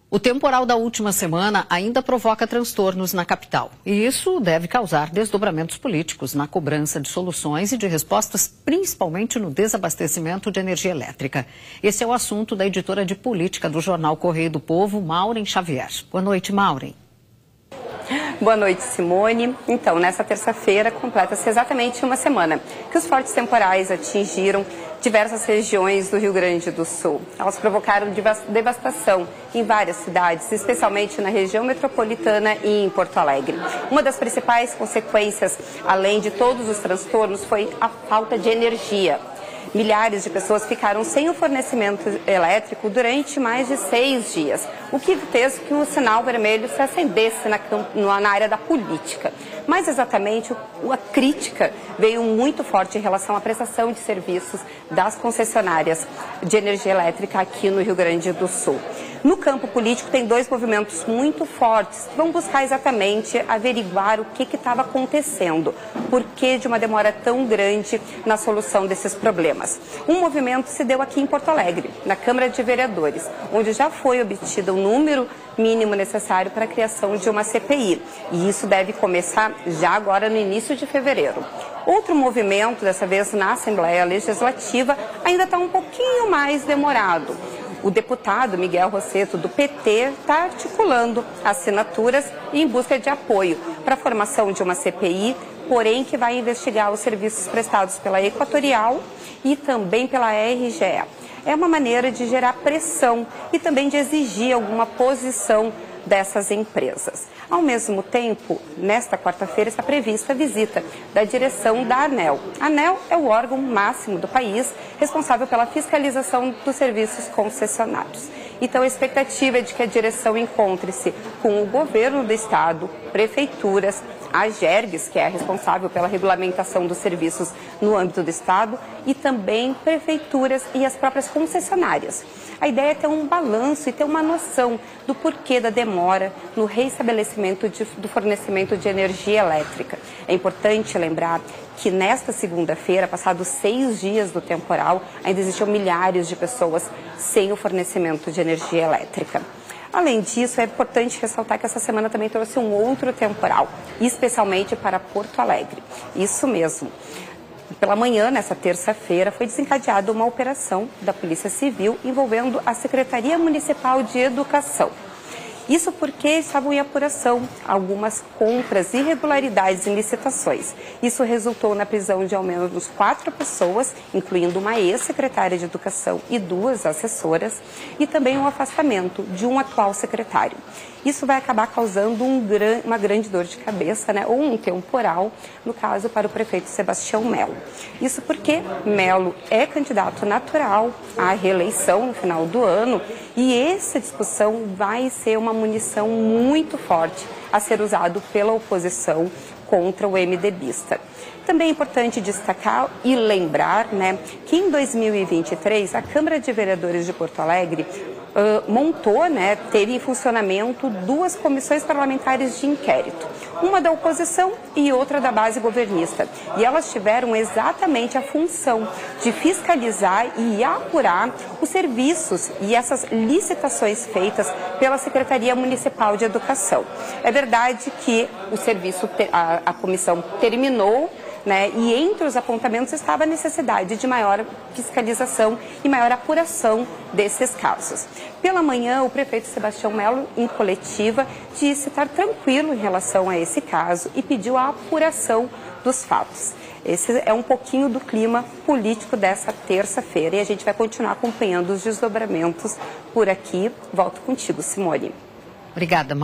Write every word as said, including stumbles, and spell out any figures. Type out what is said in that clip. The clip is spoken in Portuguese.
O temporal da última semana ainda provoca transtornos na capital. E isso deve causar desdobramentos políticos na cobrança de soluções e de respostas, principalmente no desabastecimento de energia elétrica. Esse é o assunto da editora de política do jornal Correio do Povo, Maureen Xavier. Boa noite, Maureen. Boa noite, Simone. Então, nessa terça-feira, completa-se exatamente uma semana que os fortes temporais atingiram diversas regiões do Rio Grande do Sul. Elas provocaram devastação em várias cidades, especialmente na região metropolitana e em Porto Alegre. Uma das principais consequências, além de todos os transtornos, foi a falta de energia. Milhares de pessoas ficaram sem o fornecimento elétrico durante mais de seis dias, o que fez que o sinal vermelho se acendesse na, na área da política. Mais exatamente, a crítica veio muito forte em relação à prestação de serviços das concessionárias de energia elétrica aqui no Rio Grande do Sul. No campo político, tem dois movimentos muito fortes que vão buscar exatamente averiguar o que estava acontecendo, por que de uma demora tão grande na solução desses problemas. Um movimento se deu aqui em Porto Alegre, na Câmara de Vereadores, onde já foi obtido o número mínimo necessário para a criação de uma C P I. E isso deve começar já agora no início de fevereiro. Outro movimento, dessa vez na Assembleia Legislativa, ainda está um pouquinho mais demorado. O deputado Miguel Rosseto, do P T, está articulando assinaturas em busca de apoio para a formação de uma C P I, porém que vai investigar os serviços prestados pela Equatorial e também pela R G E. É uma maneira de gerar pressão e também de exigir alguma posição dessas empresas. Ao mesmo tempo, nesta quarta-feira está prevista a visita da direção da ANEEL. A ANEEL é o órgão máximo do país responsável pela fiscalização dos serviços concessionários. Então, a expectativa é de que a direção encontre-se com o governo do estado, prefeituras, a Gergues, que é a responsável pela regulamentação dos serviços no âmbito do estado, e também prefeituras e as próprias concessionárias. A ideia é ter um balanço e ter uma noção do porquê da demora no reestabelecimento de, do fornecimento de energia elétrica. É importante lembrar que nesta segunda-feira, passados seis dias do temporal, ainda existiam milhares de pessoas sem o fornecimento de energia elétrica. Além disso, é importante ressaltar que essa semana também trouxe um outro temporal, especialmente para Porto Alegre. Isso mesmo. Pela manhã, nessa terça-feira, foi desencadeada uma operação da Polícia Civil envolvendo a Secretaria Municipal de Educação. Isso porque estavam em apuração algumas compras e irregularidades em licitações. Isso resultou na prisão de ao menos quatro pessoas, incluindo uma ex-secretária de Educação e duas assessoras, e também o afastamento de um atual secretário. Isso vai acabar causando um gran, uma grande dor de cabeça, né, ou um temporal, no caso, para o prefeito Sebastião Melo. Isso porque Melo é candidato natural à reeleição no final do ano, e essa discussão vai ser uma munição muito forte a ser usado pela oposição contra o MDBista. Também é importante destacar e lembrar, né, que em dois mil e vinte e três a Câmara de Vereadores de Porto Alegre uh, montou, né, teve em funcionamento duas comissões parlamentares de inquérito, uma da oposição e outra da base governista. E elas tiveram exatamente a função de fiscalizar e apurar os serviços e essas licitações feitas pela Secretaria Municipal de Educação. É verdade que o serviço, a, a comissão terminou, né, e entre os apontamentos estava a necessidade de maior fiscalização e maior apuração desses casos. Pela manhã, o prefeito Sebastião Melo, em coletiva, disse estar tranquilo em relação a esse caso e pediu a apuração dos fatos. Esse é um pouquinho do clima político dessa terça-feira e a gente vai continuar acompanhando os desdobramentos por aqui. Volto contigo, Simone. Obrigada,